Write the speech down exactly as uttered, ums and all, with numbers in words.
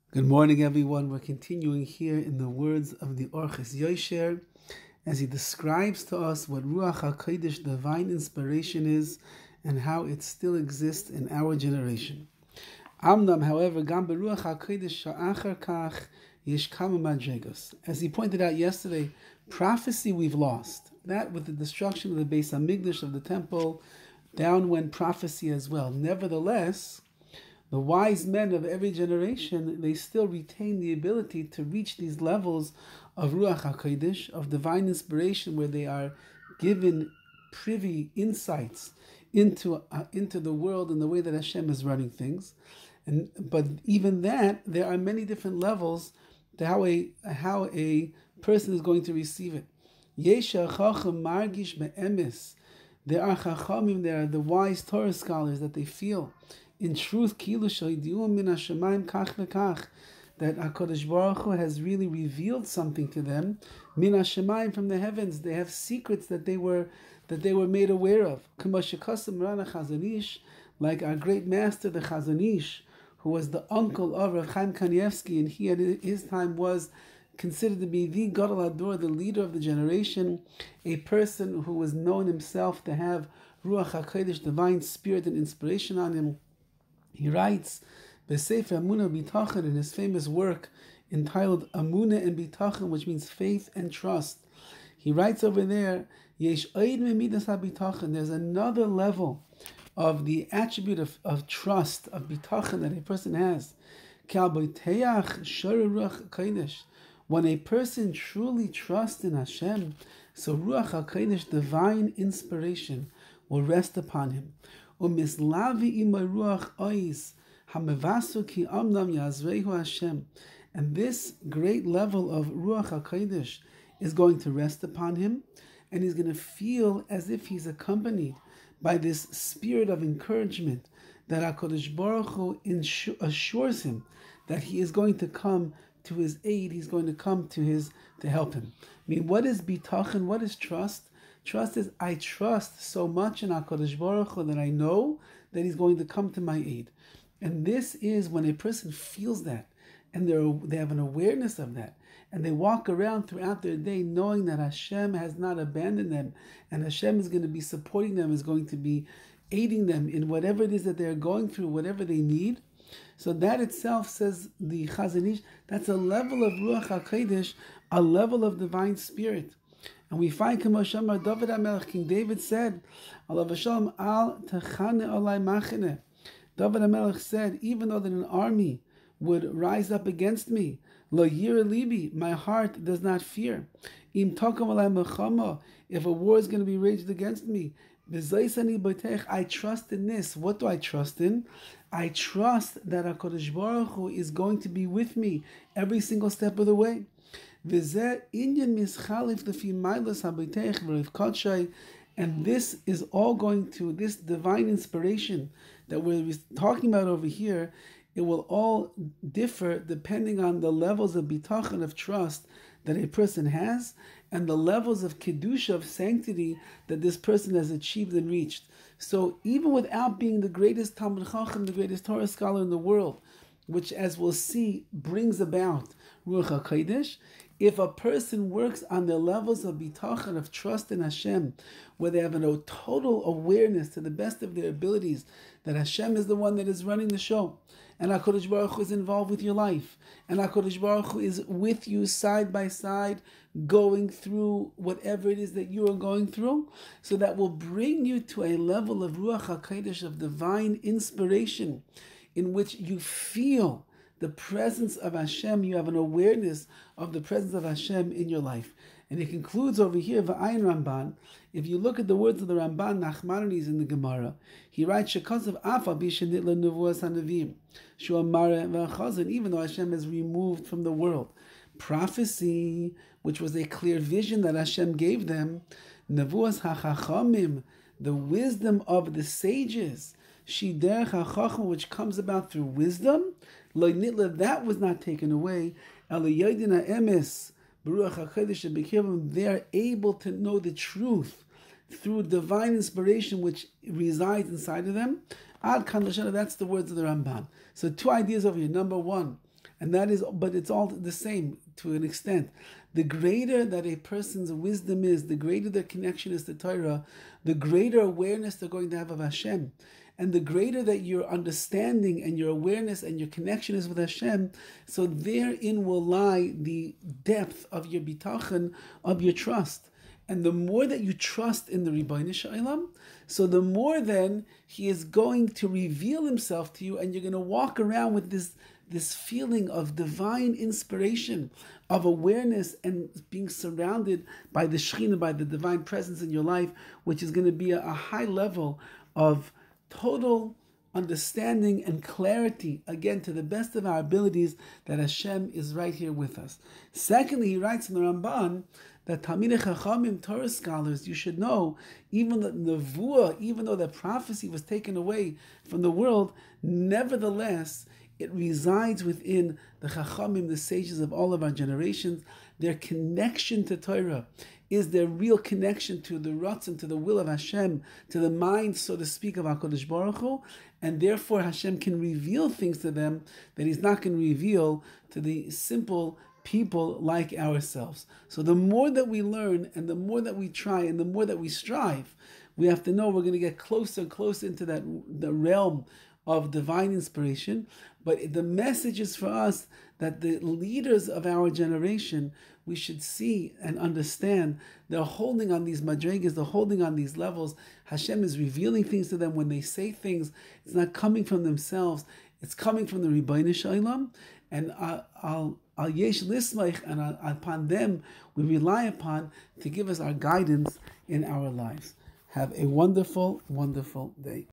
Good morning, everyone. We're continuing here in the words of the Orchis Yosher as he describes to us what Ruach HaKodesh, divine inspiration, is and how it still exists in our generation. Amnam, however, gam beruach HaKodesh sha'achar kach yesh kama madregos. As he pointed out yesterday, prophecy we've lost. That with the destruction of the Beis Hamikdash, of the temple, down went prophecy as well. Nevertheless, the wise men of every generation, they still retain the ability to reach these levels of Ruach HaKodesh, of divine inspiration, where they are given privy insights into uh, into the world and the way that Hashem is running things. And but even that, there are many different levels to how a how a person is going to receive it. Yesha chacham margish be'emes. There are chachamim, there are the wise Torah scholars that they feel in truth, kilu shaydiu min hashemayim kach v'kach, that HaKadosh Baruch Hu has really revealed something to them, min hashemayim, from the heavens. They have secrets that they were that they were made aware of. K'mo shekasam Rana Chazon Ish, like our great master, the Chazon Ish, who was the uncle of Rav Chaim Kanievsky, and he at his time was considered to be the Gadol Hador, the leader of the generation, a person who was known himself to have Ruach HaKodesh, divine spirit and inspiration on him. He writes, B'Sefer Amunah B'Tachon, in his famous work entitled Amunah and B'Tachon, which means faith and trust. He writes over there, Yesh Oid Memidas HaB'Tachon, there's another level of the attribute of, of trust, of B'Tachon, that a person has. When a person truly trusts in Hashem, so Ruach HaKodesh, divine inspiration, will rest upon him. Umislavi imay ruach ois hamevasu ki amnam yazvehu Hashem, and this great level of Ruach HaKodesh is going to rest upon him, and he's going to feel as if he's accompanied by this spirit of encouragement that HaKadosh Baruch Hu assures him that he is going to come to his aid. He's going to come to his to help him. I mean, what is bitachon? What is trust? Trust is, I trust so much in HaKadosh Baruch Hu that I know that He's going to come to my aid. And this is when a person feels that, and they they have an awareness of that, and they walk around throughout their day knowing that Hashem has not abandoned them, and Hashem is going to be supporting them, is going to be aiding them in whatever it is that they're going through, whatever they need. So that itself, says the Chazon Ish, that's a level of Ruach HaKodesh, a level of divine spirit. And we find K'mo Shamar David HaMelech, King David said, Alav Hashem al techane alai machane. David HaMelech said, even though that an army would rise up against me, lo yira libi, my heart does not fear. Im tokom alai mechama, if a war is going to be waged against me, b'zaysani b'teich, I trust in this. What do I trust in? I trust that HaKadosh Baruch Hu is going to be with me every single step of the way. And this is all going to, this divine inspiration that we're talking about over here, it will all differ depending on the levels of bitachon, of trust, that a person has, and the levels of kedusha, of sanctity, that this person has achieved and reached. So even without being the greatest Talmid Chacham, the greatest Torah scholar in the world, which, as we'll see, brings about Ruach HaKodesh, if a person works on the levels of bitachon, of trust in Hashem, where they have a total awareness to the best of their abilities that Hashem is the one that is running the show, and HaKadosh Baruch Hu is involved with your life, and HaKadosh Baruch Hu is with you side by side, going through whatever it is that you are going through, so that will bring you to a level of Ruach HaKodesh, of divine inspiration, in which you feel the presence of Hashem. You have an awareness of the presence of Hashem in your life. And he concludes over here, V'ayin Ramban, if you look at the words of the Ramban, Nachmanides in the Gemara, he writes, Shekasav afa bishenit le'nevuas hanavim, shu'amare v'achazon, even though Hashem is removed from the world. Prophecy, which was a clear vision that Hashem gave them, nevuas hachachamim, the wisdom of the sages, shider hachacham, which comes about through wisdom, lo'nitla, that was not taken away, elaydina emes, Baruch HaKodesh and B'kirvim, they are able to know the truth through divine inspiration which resides inside of them. Ad kan l'shana, that's the words of the Ramban. So two ideas over here. Number one, And that is, but it's all the same to an extent. The greater that a person's wisdom is, the greater their connection is to Torah, the greater awareness they're going to have of Hashem. And the greater that your understanding and your awareness and your connection is with Hashem, so therein will lie the depth of your bitachon, of your trust. And the more that you trust in the Ribbono Shel Olam, so the more then He is going to reveal Himself to you, and you're going to walk around with this, this feeling of divine inspiration, of awareness, and being surrounded by the Shekhinah, by the divine presence in your life, which is going to be a, a high level of total understanding and clarity, again, to the best of our abilities, that Hashem is right here with us. Secondly, he writes in the Ramban that Talmidei Chachamim, Torah scholars, you should know, even the Nevuah, even though the prophecy was taken away from the world, nevertheless, it resides within the Chachamim, the sages of all of our generations. Their connection to Torah is their real connection to the Ratzon, to the will of Hashem, to the mind, so to speak, of HaKadosh Baruch Hu, and therefore Hashem can reveal things to them that He's not going to reveal to the simple people like ourselves. So the more that we learn, and the more that we try, and the more that we strive, we have to know we're going to get closer and closer into that the realm of divine inspiration. But the message is for us that the leaders of our generation, we should see and understand they're holding on these madrigas, they're holding on these levels. Hashem is revealing things to them. When they say things, it's not coming from themselves, it's coming from the Ribbono Shel Olam. And I'll Al Yesh Lismach, and upon them we rely upon to give us our guidance in our lives. Have a wonderful, wonderful day.